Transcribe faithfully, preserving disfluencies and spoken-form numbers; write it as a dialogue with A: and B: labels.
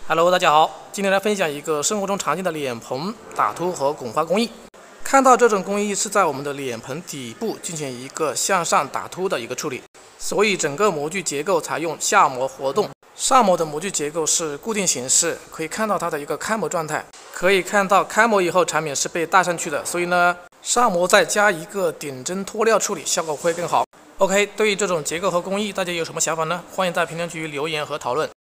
A: Hello， 大家好，今天来分享一个生活中常见的脸盆打凸和拱花工艺。看到这种工艺是在我们的脸盆底部进行一个向上打凸的一个处理，所以整个模具结构采用下模活动，上模的模具结构是固定形式，可以看到它的一个开模状态。可以看到开模以后产品是被带上去的，所以呢，上模再加一个顶针脱料处理，效果会更好。OK， 对于这种结构和工艺，大家有什么想法呢？欢迎在评论区留言和讨论。